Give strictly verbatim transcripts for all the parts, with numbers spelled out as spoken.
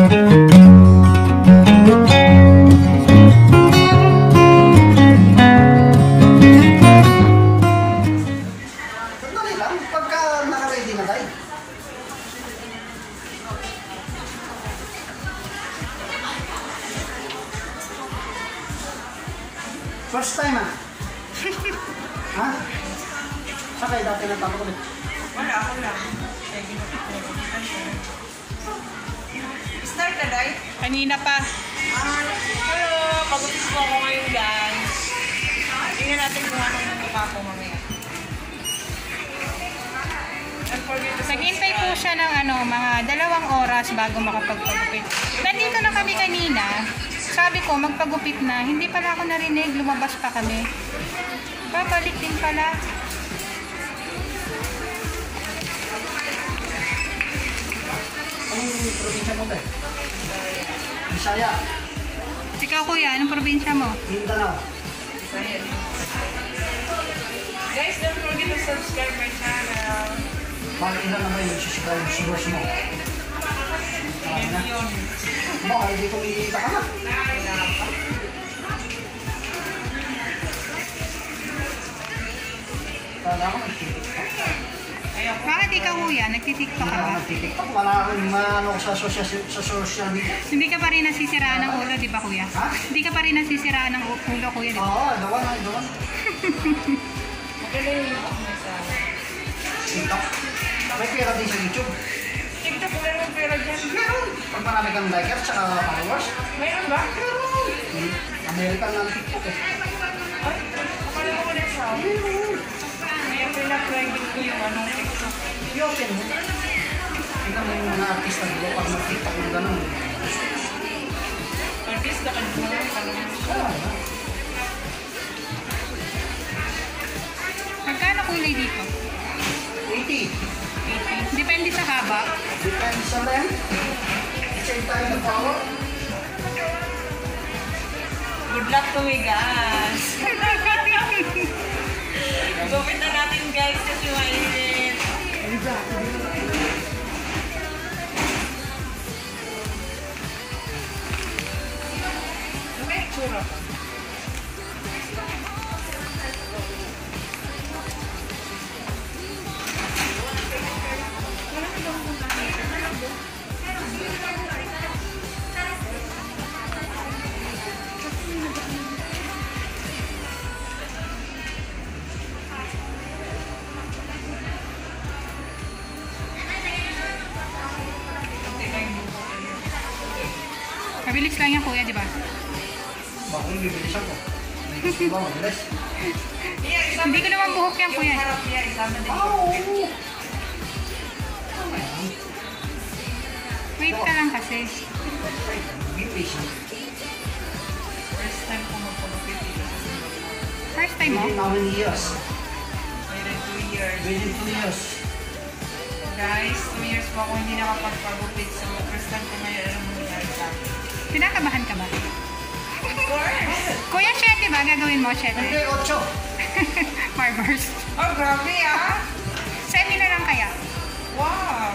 First time ah? Ha? Sakay dati na tapos ulit? Wala, ako lang. Start na, Day? Kanina pa. Hello! Pag-upis po ako ngayon, guys. Tingnan natin kung anong mukha ko mamaya. Naghintay po siya ng ano, mga dalawang oras bago makapagpagupit. Nandito na kami kanina. Sabi ko, magpagupit na. Hindi pala ako narinig. Lumabas pa kami. Babalik din pala. Anong probinsya mo ba? Bisaya. Ikaw kuya, anong probinsya mo? Mindanao. Bisaya. Guys, don't forget to subscribe my channel. Bakit ilan naman yung subscribe viewers mo? Million. Baka hindi kumikita ka na. Kala ko nag-tiktok. Bakit ikaw kuya, nagtitiktok ka Hindi ako ba? nag-tiktok. Wala akong maano sa social, sa social media. Hindi ka pa rin nasisiraan ng ulo, di ba kuya? Ha? Hindi ka pa rin nasisiraan ng ulo kuya, di ba? Oo, gawa na, gawa na. Magaling yung sa TikTok. May pera din sa YouTube. TikTok, wala naman pera dyan. Meron. Pag marami kang likers at followers. Mayroon ba? Hmm. American ng TikTok eh. Ay, akala ko ulit sa Meron. Kaya pinag-private ko yung anong TikTok. I-open mo. Tingnan mo yung mga artista dito pag mag-TikTok ng gano'n. Artista ka naman, parang Ah, Magkano kulay dito? eighty. Depende sa haba. Depends sa length. Same time the power. good luck to me, guys. Gupit na natin, guys, kasi mainit. May tsura pa. Mabilis lang yan kuya, di ba? Bakit bibilis ako? May gusto ba mabilis? Yeah, isama Hindi ko naman buhok yan, kuya. Yung harap niya, isama din. Ah, oo. Wait ka lang kasi. Be patient. First time ko magpagupit dito sa Singapore. First time mo? Within how many years? Within two years. Within two years. Guys, two years po ako hindi nakapagpagupit. So, first time ko ngayon, alam mo nangyari sa akin. Kinakabahan ka ba? Of course! Kuya, syete ba? Gagawin mo, Hindi, syete? ocho. Barbers. Oh, grabe ah! Semi na lang kaya? Wow!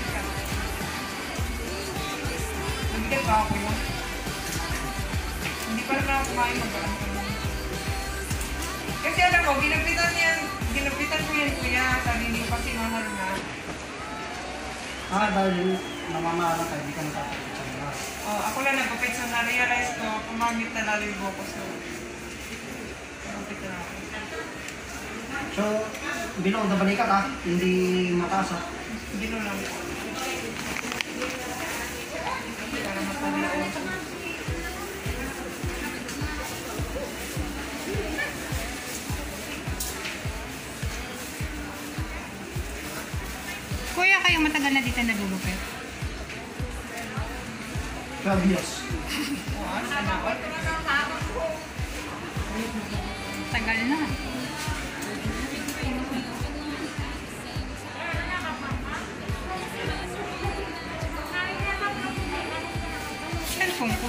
Hindi ba ako yun? Hindi pa naman ako kumain mag-alam ko lang. Kasi alam mo, ginapitan yan, ginapitan ko yan kuya, sabi niyo kasi mahal na. Ah, dahil namamala ka, hindi ka nakapagpapit sa mga. Oh, ako lang nagupit sa na-realize ko, pumangit na lalo yung buko so. Nagupit na ako. So, below the balikat ha, hindi mataas ha. Dito lang po. Para mapaliw. Kuya, kayo matagal na dito nagugupit? twelve years. Oh, ano na ako? Tagal na. Cellphone ko.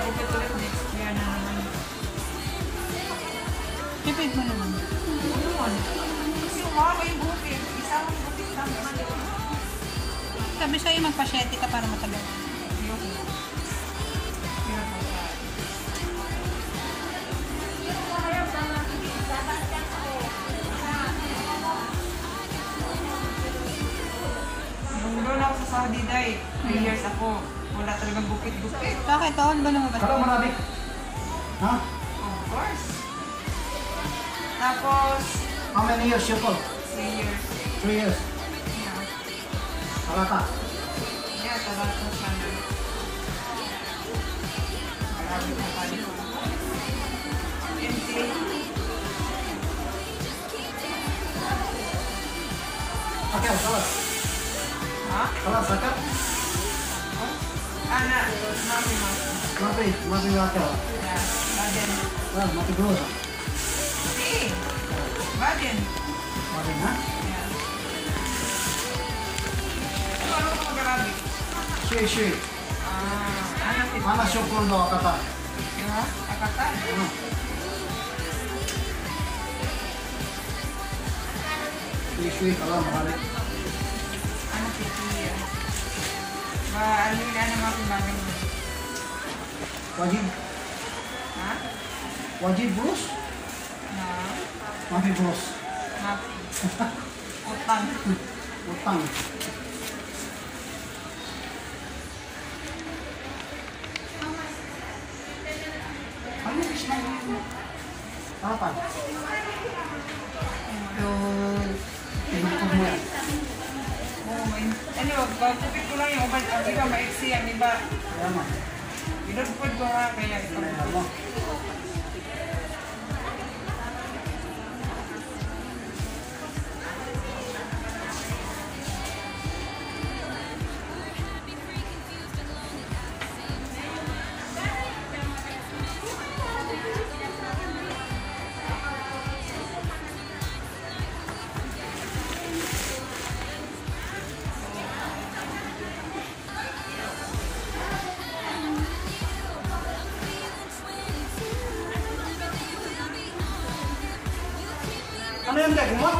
magpagupit ulit next year na naman. Tipid mo naman. Ano man? Kasi umama yung buhok eh. Isa akong gupit lang naman. Sabi sa'yo, magpasyete ka para matagal. Ayoko. Hirap mo sa... Nung doon ako sa Saudi day, three years ako. Wala talagang bukit-bukit. Bakit? Oh, ano ba lumabas? Saka marami. Ha? Of course. Tapos, How many years you call? three years. Three years. Yeah. Kalata. Yeah, talaga sana. Marami na tayo. M T. Akal, kalas. Ha? Kalas, akal. Ana, mami, mami. Mati, mati yung akal. Yeah, Baden. Ah, mati grosa. Eh, Baden. Mati na? Yeah. Ano, ano ka mag-Arabic? Shui, shui. Ah, ano si Mana syukur do kata. Yeah, Akatan. Ano? Shui, shui, kalau marami. Ano si Tia? Ba, ano yung ano mga kumbagan mo? Wajib, Ha? wajib bros. Na? Mati bros. Napi. Utang. Utang. Ano yung isma mo? Apa? Yung pinupog mo yan. Oo, may... Ano, pagpupit ko lang yung uban. Ang iba maiksi, ang iba. Kaya mo. Pinupod ko nga, kaya ito. Kaya mo. Ano yung gagawin mo?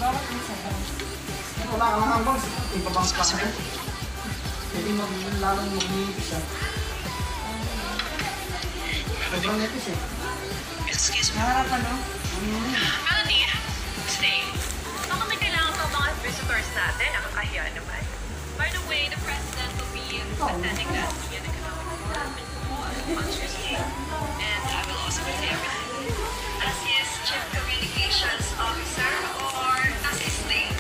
bawat isa daw. Wala ka ng hambang, ibabang pa ka. Hindi maglalong mag-nipis siya. Sobrang nipis eh. Naharapan, no? Melanie, stay. Baka may kailangan pa mga visitors natin. Nakakahiya naman. By the way, the president will be attending the Asian Economic Forum on Tuesday. And I will also be there with him as his chief communications officer or as his slave.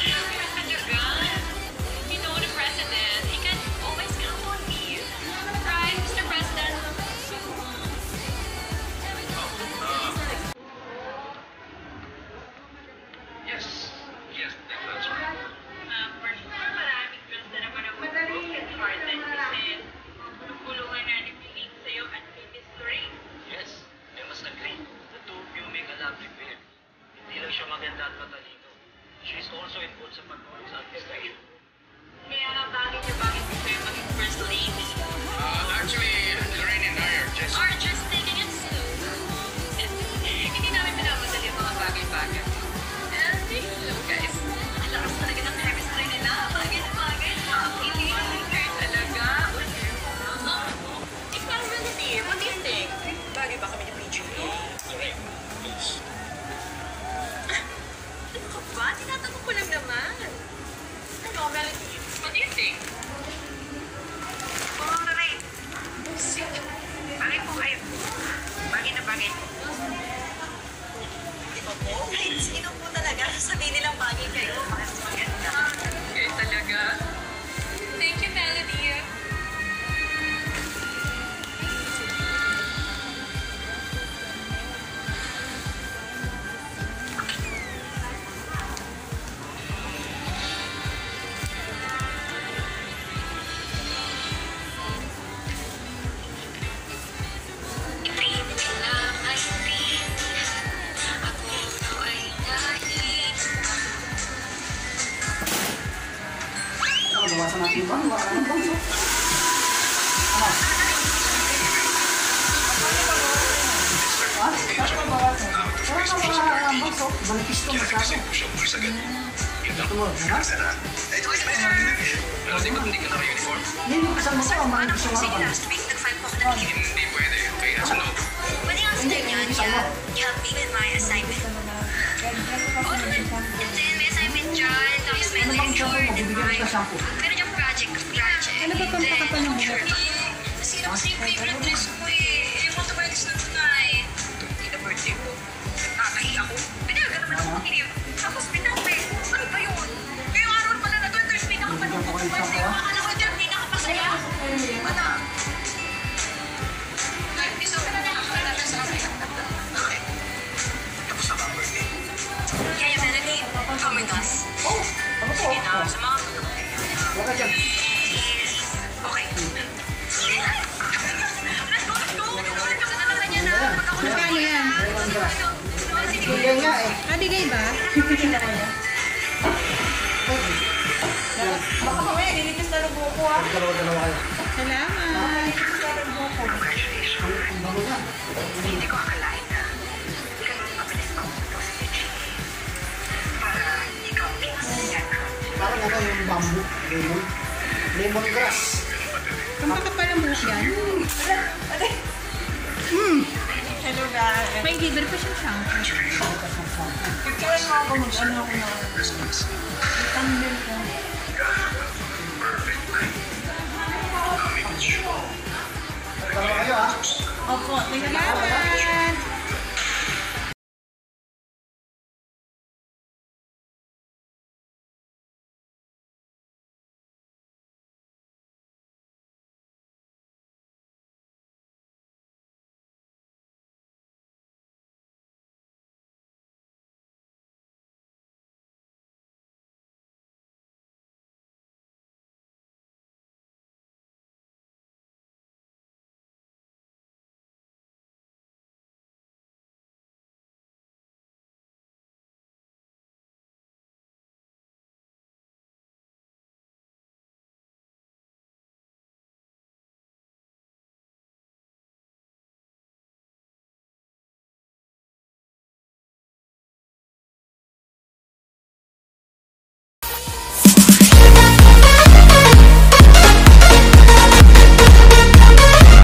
You know the president. He can always count on me. Right, Mister President? Yes. Yes, that's right. Um, for sure, maraming girls na naman ang broken hearted kasi nagkulungan na ni Piling sa'yo at kay Miss Lorraine. Yes, I must agree. The two of you make a lovely pair. Hindi lang siya maganda at matalino. She's also involved sa pag-police administration. Kaya nga bakit niya bakit gusto yung maging first lady? Uh, actually, Lorraine and I are just... Or just taking it slow? And hindi namin pinamadali ang mga bagay-bagay. And hello guys, ang lakas talaga ng chemistry nila. Bagay na bagay. Hindi talaga. Oh, ikaw really, what do you think? Bagay ba kami ni P G A? Lorraine, please. Ano ka ba? Tinatanong ko lang naman. Ano, Melody? What do you think? Oo, Lorraine. Sige. Bagay po kayo. Bagay na bagay po. Di ba po? Kahit sino po talaga, sasabihin nilang bagay kayo. Mas maganda. Kayo talaga? Thank you, Melody. Ano, bawasan natin ba? Wala ka ng bangso. Ano? Ha? Bakit ba bawasan? Wala ka wala ka ng bangso. Manipis to masyado. Ito mo, ha? Pero di ba hindi ka naka-uniform? Hindi mo kasama ko, ang manipis yung harapan. Last week, nag-five po ako ng leave. Hindi pwede. Kaya sa loob. Pwede nga sa kanya, niya, help me with my assignment. Oo naman. And then, may assignment dyan. Tapos may Ano bang shampoo mo? Bibigyan kita shampoo. Pero yung project, project. Ano ba itong pakatan ng buhok? Nasira kasi yung favorite dress ko eh. Yung automatic na tonight. Hindi na birthday ko. Nagkakahi ako. Pinayagan naman ako mag-iiw. Tapos pinape. Ano ba yun? Ngayong araw pala na doon, there's pinakapanood ko pa sa'yo. Akala ko dyan, hindi nakapasaya. Ano? Ay, gusto ko na nakakala na sa akin. Bakit? Tapos na ba ang birthday? Kaya Melanie, come with us. Oh! Ano po? Sige na, Oh, sa mga... huwag ka dyan. Yes. Okay. Let's go, let's go. Kasi na naman yan ah. Magkakaroon Magkano yan? Meron ka. Bigyan nga eh. Ah, bigay ba? Baka mamaya, nilipis na ng buko ah. Dalawa-dalawa kayo. Salamat. Nilipis na ng buko. Ang ang bango niya. Hindi ko akalain na ganun mabilis pa ako sa P G. Para ikaw pinasaya ka. Parang ano yung bamboo. Lemon. Lemongrass. Ang kakapal ang buhok yan. Hello guys. May liver pa siyang shampoo. Picturean mo ako mag-ano ako na. Thumbnail ko. Dalawa kayo ah. Opo, tingnan mo. Salamat.